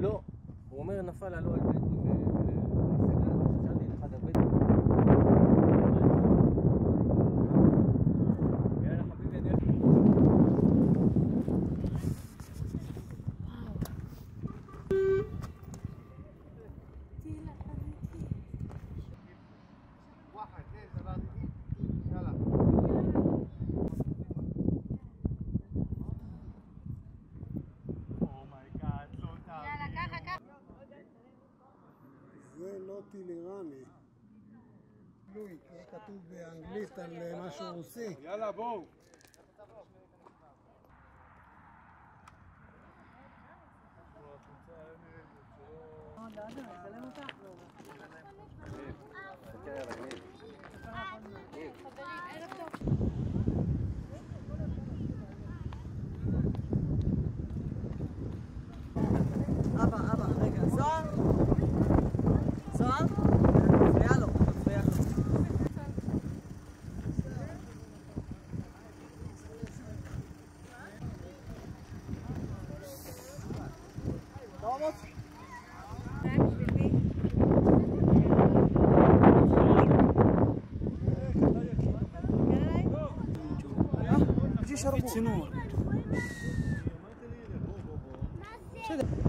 לא, הוא אומר נפל עלו על בדואי שאלתי לך את הבדואי. יאללה חביבי, אני זה לא טיל איראני. לואי, זה כתוב באנגלית על משהו רוסי. יאללה, בואו. אבא, רגע, זוהר? זוהר? מפריע לו, מפריע לו. Vamos. شربوا.